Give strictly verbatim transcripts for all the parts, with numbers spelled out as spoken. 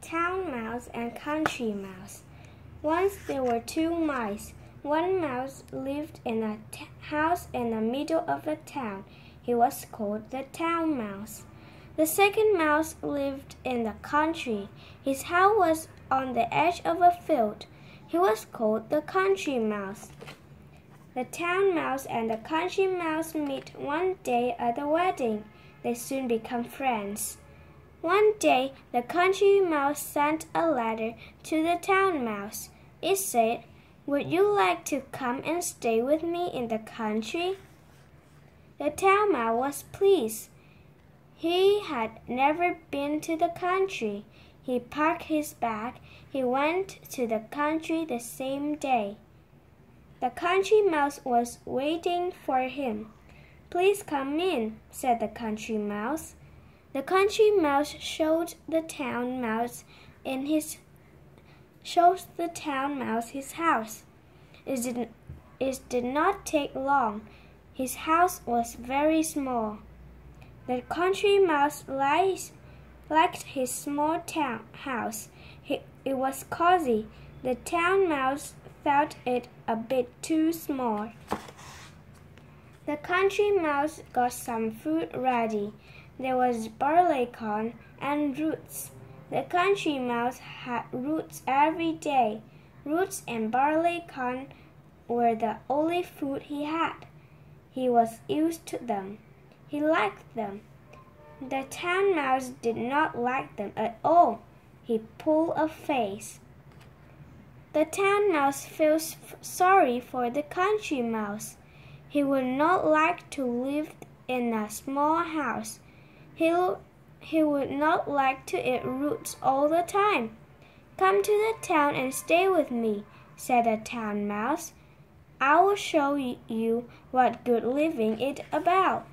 Town Mouse and Country Mouse. Once there were two mice. One mouse lived in a t- house in the middle of the town. He was called the Town Mouse. The second mouse lived in the country. His house was on the edge of a field. He was called the Country Mouse. The Town Mouse and the Country Mouse meet one day at the wedding. They soon become friends. One day, the Country Mouse sent a letter to the Town Mouse. It said, "Would you like to come and stay with me in the country?" The Town Mouse was pleased. He had never been to the country. He packed his bag. He went to the country the same day. The Country Mouse was waiting for him. "Please come in," said the Country Mouse. The Country Mouse showed the Town Mouse in his showed the Town Mouse his house. It did, it did not take long. His house was very small. The Country Mouse liked, liked his small town house. He, it was cozy. The Town Mouse felt it a bit too small. The Country Mouse got some food ready. There was barleycorn and roots. The Country Mouse had roots every day. Roots and barleycorn were the only food he had. He was used to them. He liked them. The Town Mouse did not like them at all. He pulled a face. The Town Mouse feels sorry for the Country Mouse. He would not like to live in a small house. He, he would not like to eat roots all the time. "Come to the town and stay with me," said the Town Mouse. "I will show you what good living is about."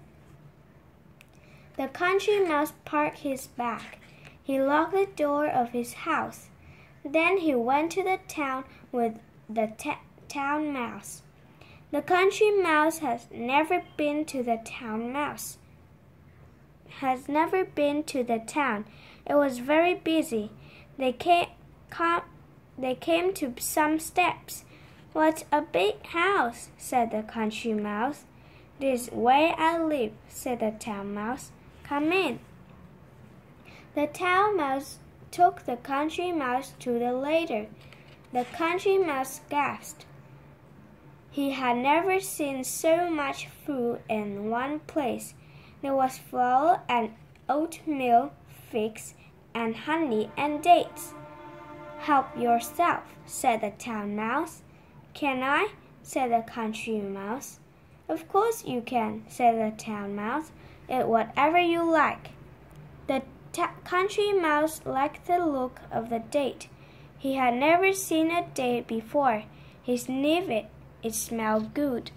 The Country Mouse packed his bag. He locked the door of his house. Then he went to the town with the t- Town Mouse. The Country Mouse has never been to the Town Mouse. has never been to the town. It was very busy. They came, com, they came to some steps. "What a big house," said the Country Mouse. "This is where I live," said the Town Mouse. "Come in." The Town Mouse took the Country Mouse to the ladder. The Country Mouse gasped. He had never seen so much food in one place. There was flour and oatmeal, figs, and honey and dates. "Help yourself," said the Town Mouse. "Can I?" said the Country Mouse. "Of course you can," said the Town Mouse. "Eat whatever you like." The ta- Country Mouse liked the look of the date. He had never seen a date before. He sniffed it. It smelled good.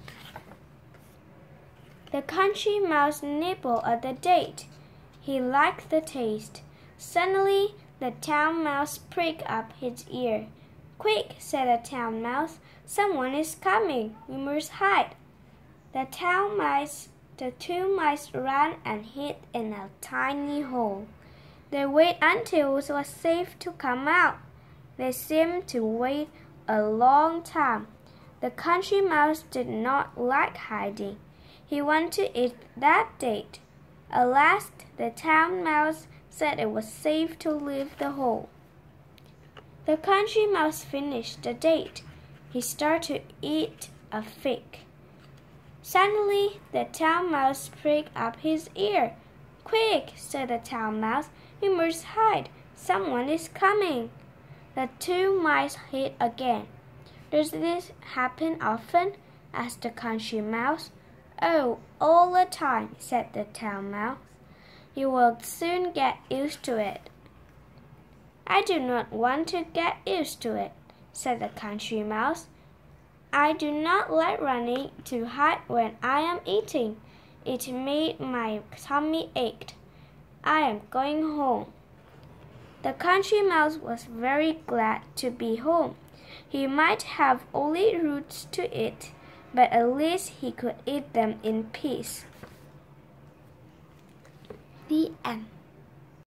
The Country Mouse nibbled at the date. He liked the taste. Suddenly, the Town Mouse pricked up his ear. "Quick," said the Town Mouse. "Someone is coming. We must hide." The Town Mice, the two mice ran and hid in a tiny hole. They waited until it was safe to come out. They seemed to wait a long time. The Country Mouse did not like hiding. He wanted to eat that date. At last, the Town Mouse said it was safe to leave the hole. The Country Mouse finished the date. He started to eat a fig. Suddenly, the Town Mouse pricked up his ear. "Quick," said the Town Mouse. "We must hide. Someone is coming." The two mice hid again. "Does this happen often?" asked the Country Mouse. "Oh, all the time," said the Town Mouse. "You will soon get used to it." "I do not want to get used to it," said the Country Mouse. "I do not like running to hide when I am eating. It made my tummy ache. I am going home." The Country Mouse was very glad to be home. He might have only roots to eat, but at least he could eat them in peace. The end.